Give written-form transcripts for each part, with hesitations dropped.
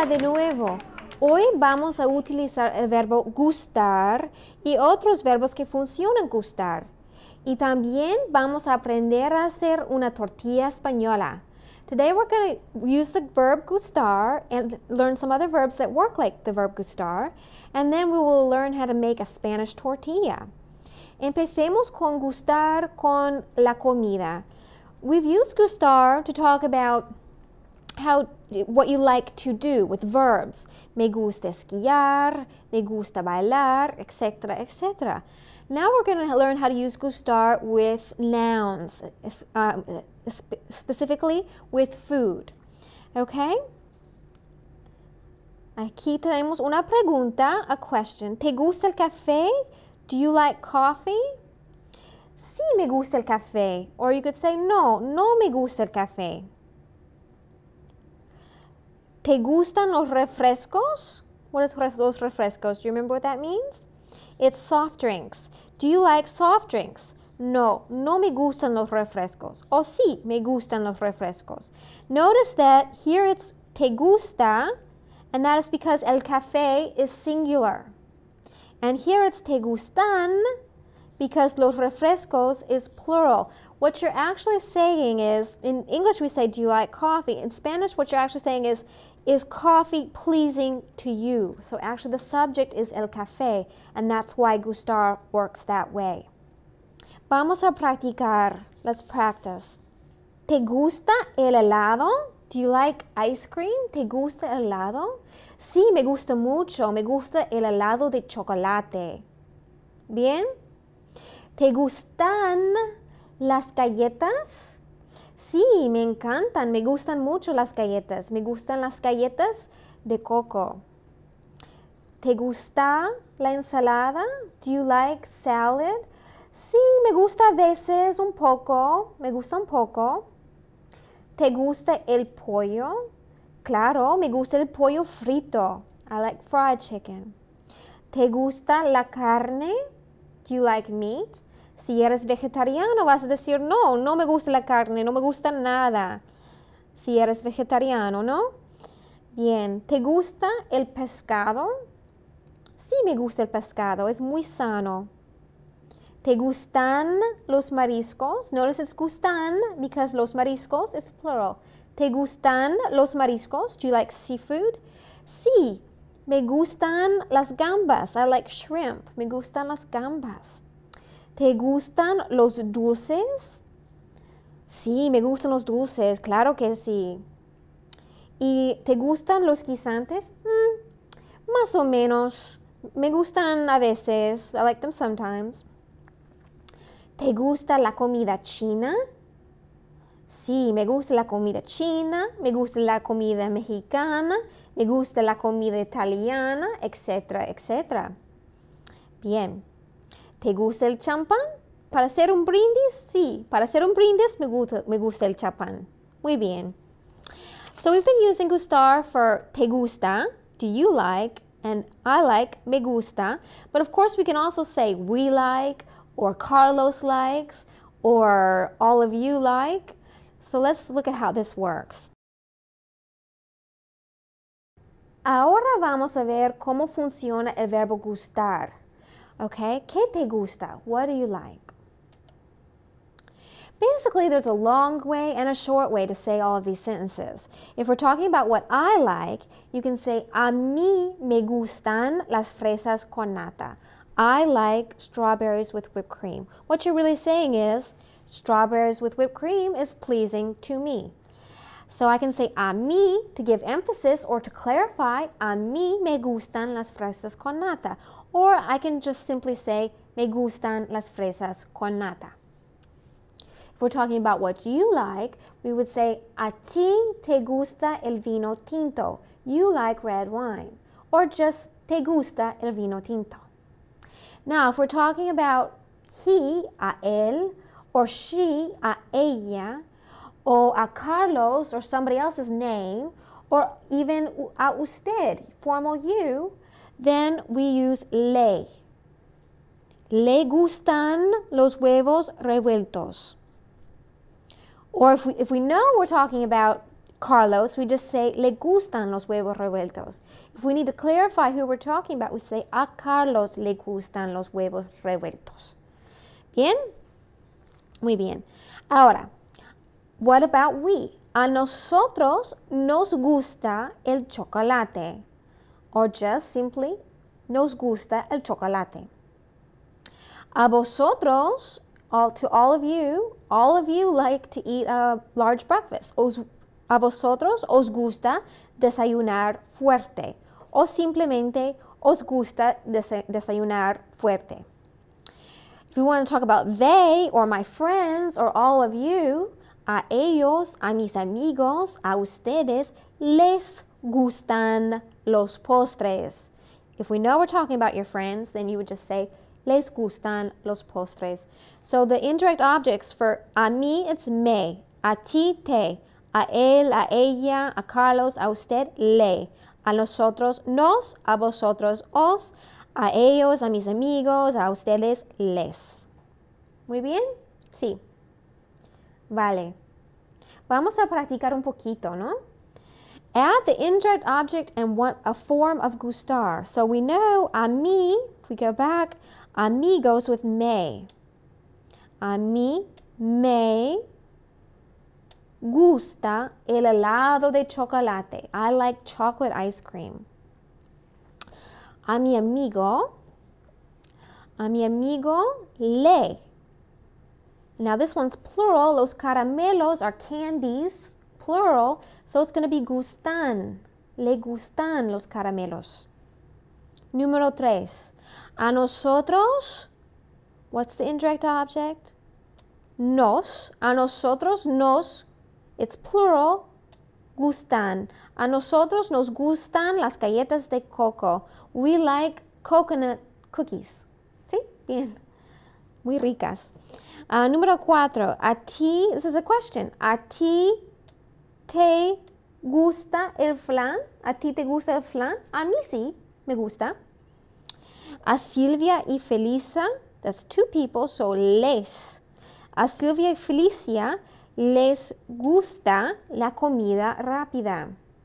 Hola de nuevo. Hoy vamos a utilizar el verbo gustar y otros verbos que funcionan gustar. Y también vamos a aprender a hacer una tortilla española. Today we're going to use the verb gustar and learn some other verbs that work like the verb gustar. And then we will learn how to make a Spanish tortilla. Empecemos con gustar con la comida. We've used gustar to talk about what you like to do with verbs. Me gusta esquiar, me gusta bailar, etc., etc. Now we're going to learn how to use gustar with nouns, specifically with food. Okay? Aquí tenemos una pregunta, a question. ¿Te gusta el café? Do you like coffee? Sí, me gusta el café. Or you could say, no, no me gusta el café. ¿Te gustan los refrescos? What is los refrescos? Do you remember what that means? It's soft drinks. Do you like soft drinks? No, no me gustan los refrescos. O sí, me gustan los refrescos. Notice that here it's te gusta, and that is because el café is singular. And here it's te gustan because los refrescos is plural. What you're actually saying is, in English we say, do you like coffee? In Spanish, what you're actually saying is coffee pleasing to you? So actually the subject is el café, and that's why gustar works that way. Vamos a practicar. Let's practice. ¿Te gusta el helado? Do you like ice cream? ¿Te gusta el helado? Sí, me gusta mucho. Me gusta el helado de chocolate. ¿Bien? ¿Te gustan las galletas? Sí, me encantan. Me gustan mucho las galletas. Me gustan las galletas de coco. ¿Te gusta la ensalada? Do you like salad? Sí, me gusta a veces un poco. Me gusta un poco. ¿Te gusta el pollo? Claro, me gusta el pollo frito. I like fried chicken. ¿Te gusta la carne? Do you like meat? Si eres vegetariano vas a decir, no, no me gusta la carne, no me gusta nada. Si eres vegetariano, ¿no? Bien, ¿te gusta el pescado? Sí, me gusta el pescado, es muy sano. ¿Te gustan los mariscos? Notice it's gustan because los mariscos is plural. ¿Te gustan los mariscos? Do you like seafood? Sí, me gustan las gambas. I like shrimp. Me gustan las gambas. ¿Te gustan los dulces? Sí, me gustan los dulces, claro que sí. ¿Y te gustan los guisantes? Más o menos. Me gustan a veces. I like them sometimes. ¿Te gusta la comida china? Sí, me gusta la comida china, me gusta la comida mexicana, me gusta la comida italiana, etcétera, etcétera. Bien. ¿Te gusta el champán? ¿Para hacer un brindis? Sí, para hacer un brindis me gusta el champán. Muy bien. So we've been using gustar for te gusta, do you like, and I like, me gusta. But of course we can also say we like, or Carlos likes, or all of you like. So let's look at how this works. Ahora vamos a ver cómo funciona el verbo gustar. Okay, ¿qué te gusta? What do you like? Basically, there's a long way and a short way to say all of these sentences. If we're talking about what I like, you can say, a mí me gustan las fresas con nata. I like strawberries with whipped cream. What you're really saying is, strawberries with whipped cream is pleasing to me. So I can say a mí to give emphasis or to clarify, a mí me gustan las fresas con nata. Or I can just simply say, me gustan las fresas con nata. If we're talking about what you like, we would say, a ti te gusta el vino tinto. You like red wine. Or just, te gusta el vino tinto. Now, if we're talking about he, a él, or she, a ella, or a Carlos, or somebody else's name, or even a usted, formal you, then we use le. Le gustan los huevos revueltos. Or if we know we're talking about Carlos, we just say, le gustan los huevos revueltos. If we need to clarify who we're talking about, we say, a Carlos le gustan los huevos revueltos. Bien? Muy bien. Ahora, what about we? A nosotros nos gusta el chocolate. Or just simply, nos gusta el chocolate. A vosotros, to all of you like to eat a large breakfast. A vosotros os gusta desayunar fuerte. O simplemente os gusta desayunar fuerte. If we want to talk about they or my friends or all of you, a ellos, a mis amigos, a ustedes, les gustan los postres. If we know we're talking about your friends, then you would just say, les gustan los postres. So the indirect objects for a mí, it's me. A ti, te. A él, a ella, a Carlos, a usted, le. A nosotros, nos. A vosotros, os. A ellos, a mis amigos, a ustedes, les. ¿Muy bien? Sí. Vale. Vamos a practicar un poquito, ¿no? Add the indirect object and what a form of gustar. So we know a mí, if we go back, a mí goes with me. A mí me gusta el helado de chocolate. I like chocolate ice cream. A mi amigo le. Now this one's plural. Los caramelos are candies, plural. So it's going to be gustan. Le gustan los caramelos. Número 3. A nosotros, what's the indirect object? Nos. A nosotros nos, it's plural, gustan. A nosotros nos gustan las galletas de coco. We like coconut cookies. ¿Sí? Bien. Muy ricas. Número 4. A ti, this is a question. A ti te gusta el flan? ¿A ti te gusta el flan? A mí sí, me gusta. A Silvia y Felisa, that's 2 people, so les. A Silvia y Felicia les gusta la comida rápida.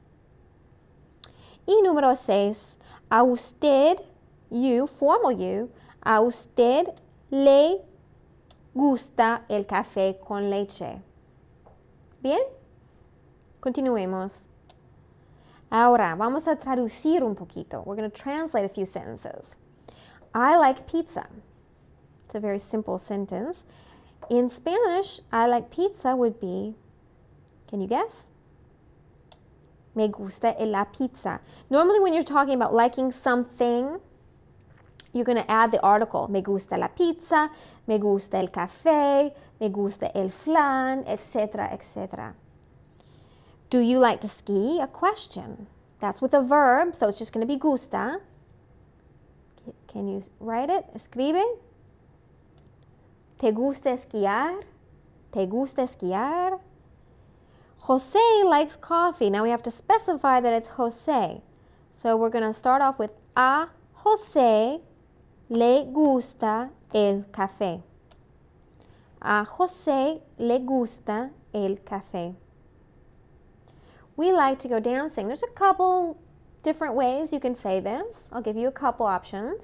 Y número 6, a usted, you, formal you, a usted le gusta el café con leche. ¿Bien? Continuemos. Ahora, vamos a traducir un poquito. We're going to translate a few sentences. I like pizza. It's a very simple sentence. In Spanish, I like pizza would be, can you guess? Me gusta la pizza. Normally when you're talking about liking something, you're going to add the article. Me gusta la pizza, me gusta el café, me gusta el flan, etc., etc. Do you like to ski? A question. That's with a verb, so it's just going to be gusta. Can you write it? Escribe. ¿Te gusta esquiar? ¿Te gusta esquiar? Jose likes coffee. Now we have to specify that it's Jose. So we're going to start off with a Jose le gusta el café. A Jose le gusta el café. We like to go dancing. There's a couple different ways you can say this. I'll give you a couple options.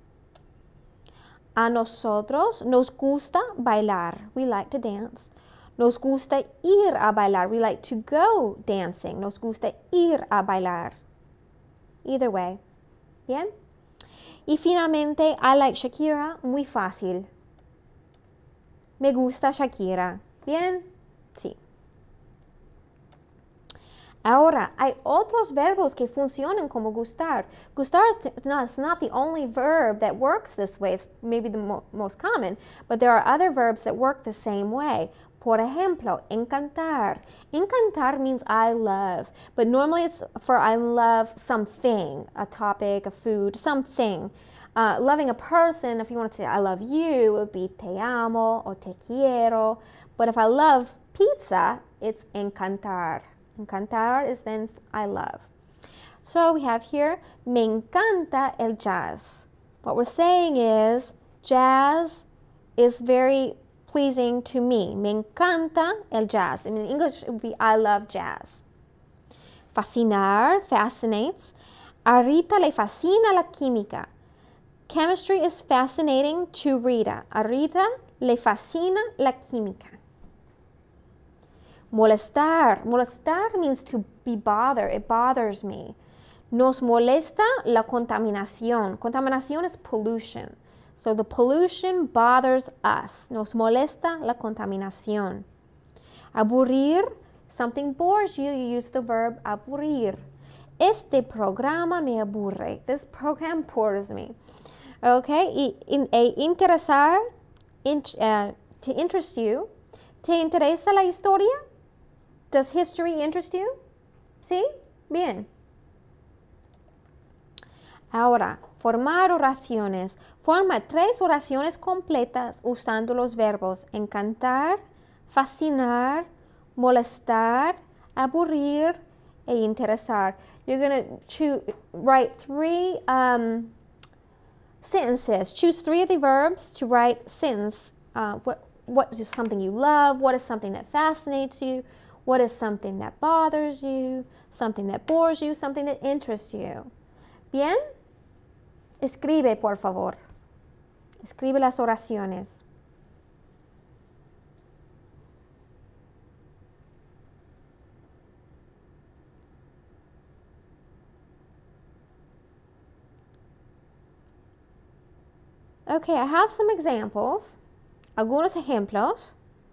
A nosotros nos gusta bailar. We like to dance. Nos gusta ir a bailar. We like to go dancing. Nos gusta ir a bailar. Either way. Bien? Y finalmente, I like Shakira. Muy fácil. Me gusta Shakira. Bien? Sí. Ahora, hay otros verbos que funcionan como gustar. Gustar is not the only verb that works this way. It's maybe the most common, but there are other verbs that work the same way. Por ejemplo, encantar. Encantar means I love, but normally it's for I love something, a topic, a food, something. Loving a person, if you want to say I love you, it would be te amo or te quiero. But if I love pizza, it's encantar. Encantar is then I love. So we have here, me encanta el jazz. What we're saying is, jazz is very pleasing to me. Me encanta el jazz. In English, it would be I love jazz. Fascinar, fascinates. A Rita le fascina la química. Chemistry is fascinating to Rita. A Rita le fascina la química. Molestar. Molestar means to be bothered. It bothers me. Nos molesta la contaminación. Contaminación is pollution. So the pollution bothers us. Nos molesta la contaminación. Aburrir. Something bores you. You use the verb aburrir. Este programa me aburre. This program bores me. Okay. Interesar. To interest you. ¿Te interesa la historia? Does history interest you? ¿Sí? Bien. Ahora, formar oraciones. Forma 3 oraciones completas usando los verbos encantar, fascinar, molestar, aburrir, e interesar. You're going to write 3 sentences. Choose 3 of the verbs to write sentence. What is something you love? What is something that fascinates you? What is something that bothers you? Something that bores you? Something that interests you? Bien? Escribe, por favor. Escribe las oraciones. Okay, I have some examples. Algunos ejemplos.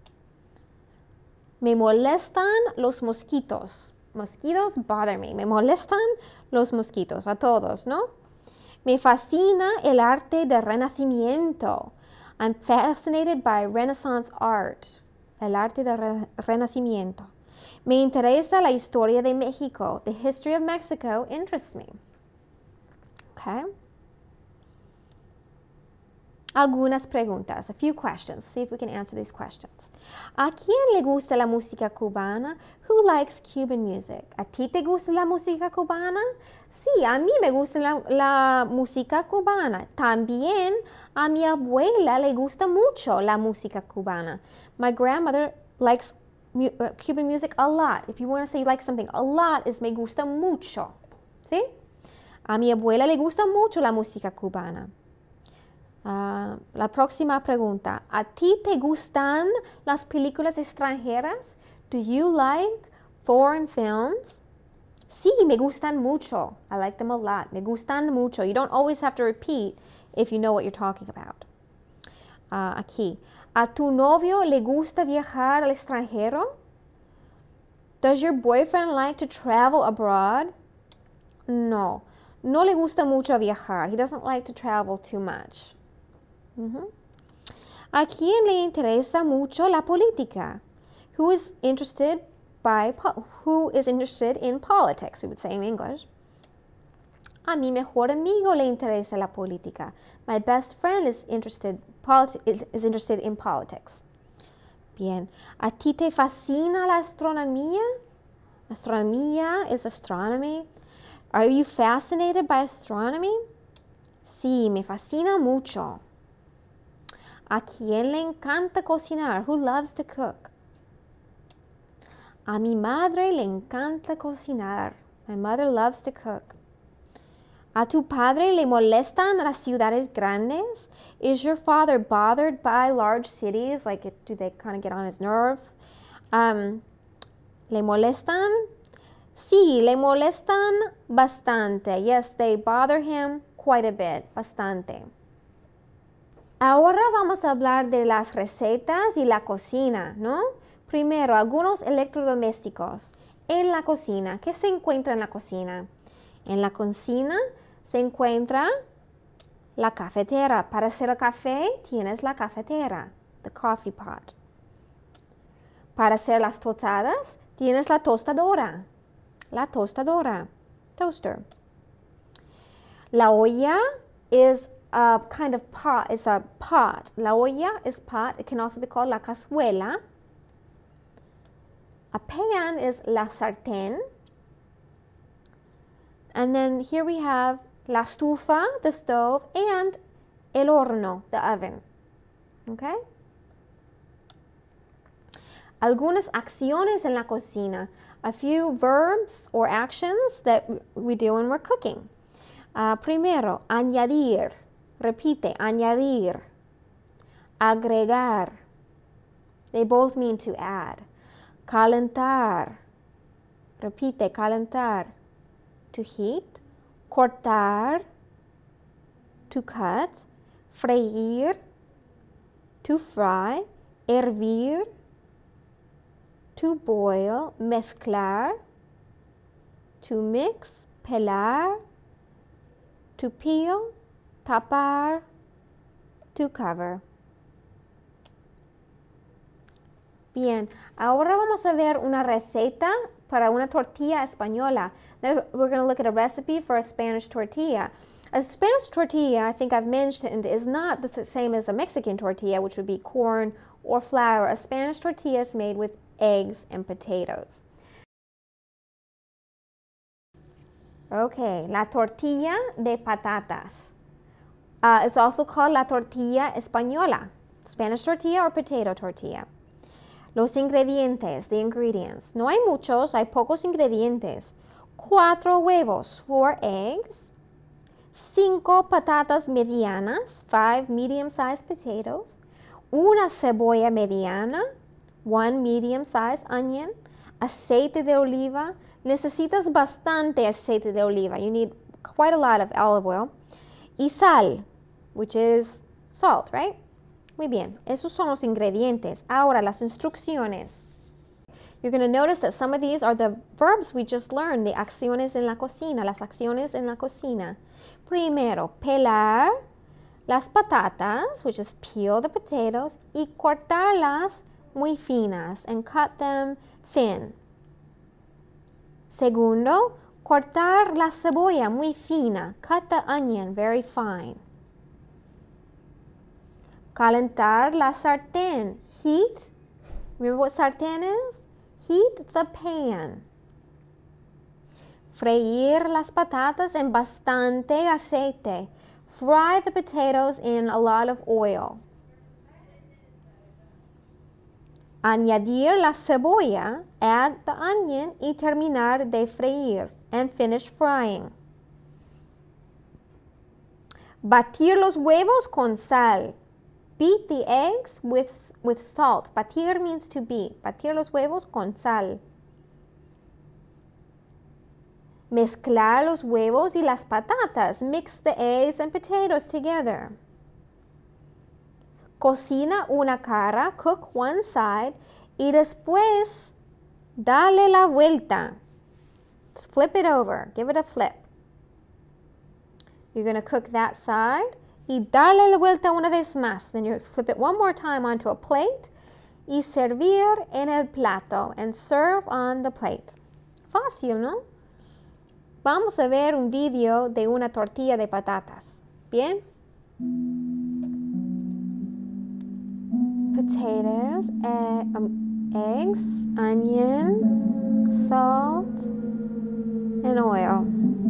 Me molestan los mosquitos. Mosquitos bother me. Me molestan los mosquitos. A todos, ¿no? Me fascina el arte del Renacimiento. I'm fascinated by Renaissance art. El arte del Renacimiento. Me interesa la historia de México. The history of Mexico interests me. Okay. Algunas preguntas, a few questions. See if we can answer these questions. ¿A quién le gusta la música cubana? Who likes Cuban music? ¿A ti te gusta la música cubana? Sí, a mí me gusta la música cubana. También a mi abuela le gusta mucho la música cubana. My grandmother likes Cuban music a lot. If you want to say you like something a lot, is me gusta mucho. ¿Sí? A mi abuela le gusta mucho la música cubana. La próxima pregunta. ¿A ti te gustan las películas extranjeras? Do you like foreign films? Sí, me gustan mucho. I like them a lot. Me gustan mucho. You don't always have to repeat if you know what you're talking about. Aquí. ¿A tu novio le gusta viajar al extranjero? Does your boyfriend like to travel abroad? No. No le gusta mucho viajar. He doesn't like to travel too much. ¿A quién le interesa mucho la política? Who is interested in politics, we would say in English. A mi mejor amigo le interesa la política. My best friend is interested in politics. Bien. ¿A ti te fascina la astronomía? Astronomía is astronomy. Are you fascinated by astronomy? Sí, me fascina mucho. ¿A quién le encanta cocinar? Who loves to cook? A mi madre le encanta cocinar. My mother loves to cook. ¿A tu padre le molestan las ciudades grandes? Is your father bothered by large cities? Like, do they kind of get on his nerves? ¿Le molestan? Sí, le molestan bastante. Yes, they bother him quite a bit. Bastante. Ahora vamos a hablar de las recetas y la cocina, ¿no? Primero, algunos electrodomésticos en la cocina. ¿Qué se encuentra en la cocina? En la cocina se encuentra la cafetera. Para hacer el café tienes la cafetera, the coffee pot. Para hacer las tostadas tienes la tostadora, toaster. La olla is a kind of pot. It's a pot. La olla is pot. It can also be called la cazuela. A pan is la sartén. And then here we have la estufa, the stove, and el horno, the oven. Okay? Algunas acciones en la cocina. A few verbs or actions that we do when we're cooking. Primero, añadir. Repite, añadir. Agregar. They both mean to add. Calentar. Repite, calentar. To heat. Cortar. To cut. Freír. To fry. Hervir. To boil. Mezclar. To mix. Pelar. To peel. Tapar. To cover. Bien, ahora vamos a ver una receta para una tortilla española. Now we're going to look at a recipe for a Spanish tortilla. A Spanish tortilla, I think I've mentioned, is not the same as a Mexican tortilla, which would be corn or flour. A Spanish tortilla is made with eggs and potatoes. Okay, la tortilla de patatas. It's also called la tortilla española, Spanish tortilla or potato tortilla. Los ingredientes, the ingredients. No hay muchos, hay pocos ingredientes. 4 huevos, 4 eggs. 5 patatas medianas, 5 medium-sized potatoes. Una cebolla mediana, 1 medium-sized onion. Aceite de oliva. Necesitas bastante aceite de oliva. You need quite a lot of olive oil. Y sal, which is salt, right? Muy bien, esos son los ingredientes. Ahora, las instrucciones. You're going to notice that some of these are the verbs we just learned, the acciones en la cocina, las acciones en la cocina. Primero, pelar las patatas, which is peel the potatoes, y cortarlas muy finas, and cut them thin. Segundo, cortar la cebolla muy fina, cut the onion very fine. Calentar la sartén, heat. Remember what sartén is? Heat the pan. Freír las patatas en bastante aceite. Fry the potatoes in a lot of oil. Añadir la cebolla, add the onion y terminar de freír, and finish frying. Batir los huevos con sal. Beat the eggs with salt. Batir means to beat. Batir los huevos con sal. Mezclar los huevos y las patatas. Mix the eggs and potatoes together. Cocina una cara, cook one side, y después dale la vuelta. Flip it over, give it a flip. You're going to cook that side. Y darle la vuelta una vez más. Then you flip it one more time onto a plate. Y servir en el plato. And serve on the plate. Fácil, ¿no? Vamos a ver un video de una tortilla de patatas. ¿Bien? Potatoes, eggs, onion, salt, and oil.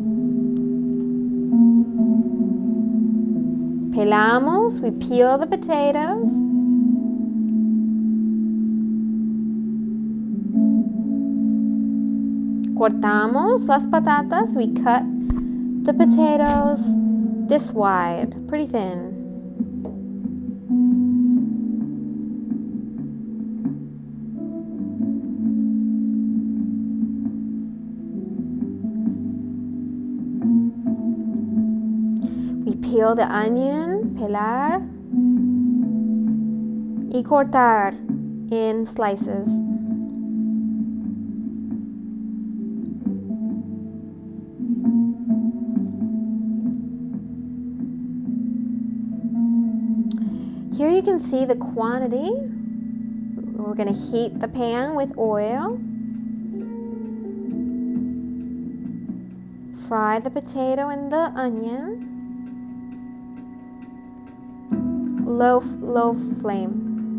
Pelamos, we peel the potatoes. Cortamos las patatas, we cut the potatoes this wide, pretty thin. Peel the onion, pelar, y cortar in slices. Here you can see the quantity. We're going to heat the pan with oil. Fry the potato and the onion. Low flame.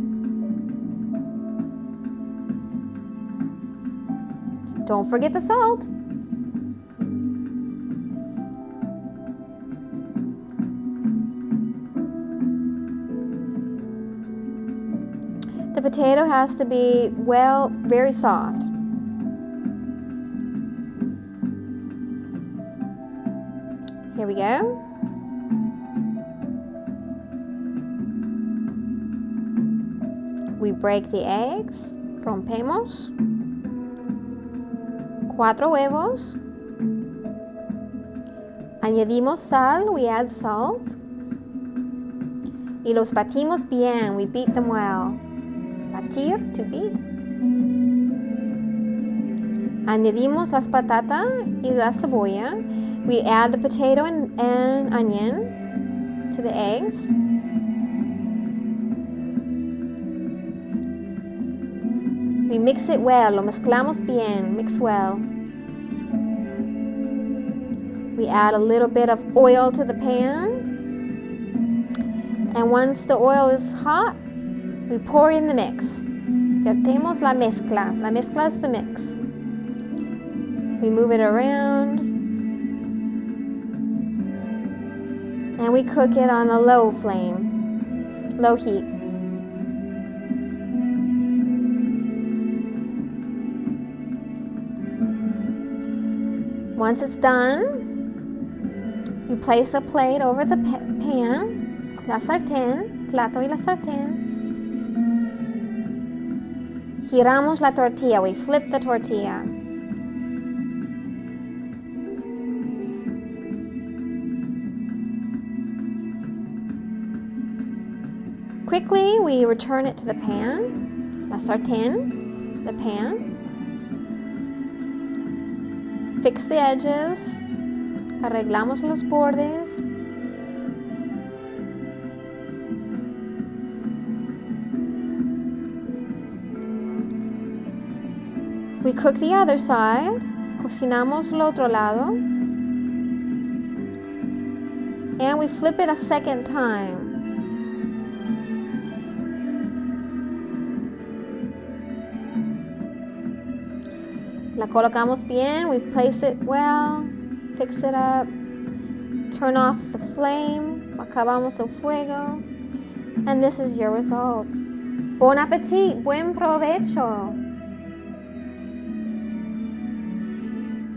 Don't forget the salt. The potato has to be, well, very soft. Here we go. We break the eggs. Rompemos. 4 huevos. Añadimos sal. We add salt. Y los batimos bien. We beat them well. Batir, to beat. Añadimos las patatas y la cebolla. We add the potato and onion to the eggs. We mix it well. Lo mezclamos bien. Mix well. We add a little bit of oil to the pan. And once the oil is hot, we pour in the mix. Vertemos la mezcla. La mezcla is the mix. We move it around. And we cook it on a low flame, low heat. Once it's done, we place a plate over the pan, la sartén, plato y la sartén. Giramos la tortilla, we flip the tortilla. Quickly, we return it to the pan, la sartén, the pan. Fix the edges, arreglamos los bordes. We cook the other side, cocinamos el otro lado. And we flip it a second time. La colocamos bien, we place it well, fix it up, turn off the flame, acabamos el fuego, and this is your result. Bon appetit, buen provecho.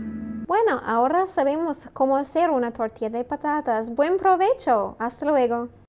Bueno, ahora sabemos cómo hacer una tortilla de patatas. Buen provecho, hasta luego.